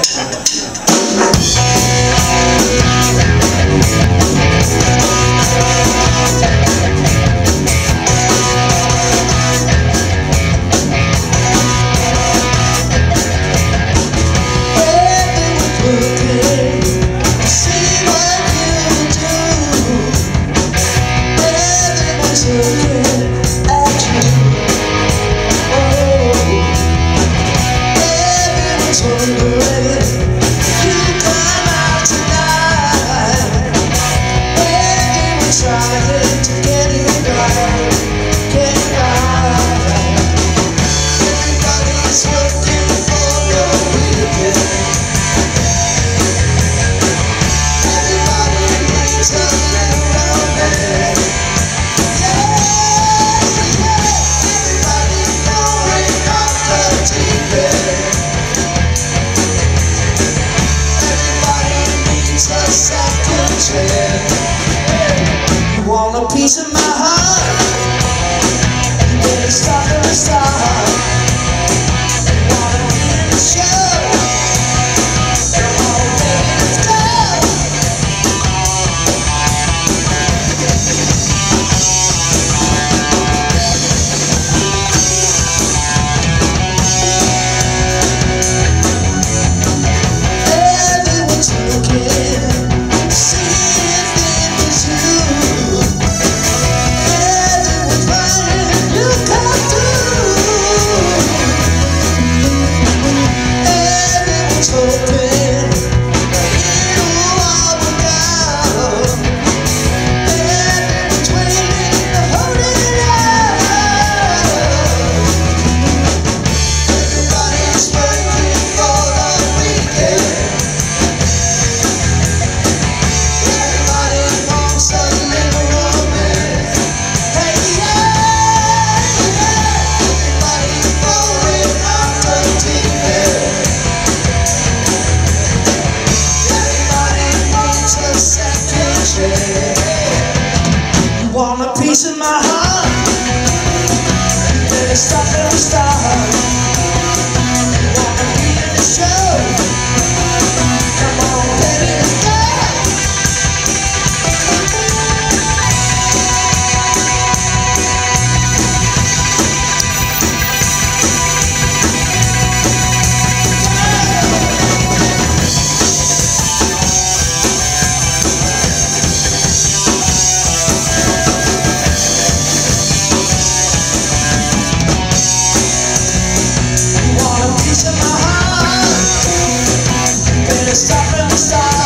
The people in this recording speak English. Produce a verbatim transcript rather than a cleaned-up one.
You want a piece of my heart? You better stop and start. You wanna be in the show? Come on, baby, let's go. Everyone's looking, see if it was you. Everyone's running, you come through. Everyone's hoping it'll all work out. Everyone's waiting to hold it out. Everybody's working for the weekend. Everybody wants a little romance. Hey, yeah, yeah. Everybody's going after T V. Everybody wants a second chance. You want a piece of my heart? You better stop and start. You wanna be in the show? Come on, baby, let's go. You want a piece of my heart? You better stop and start.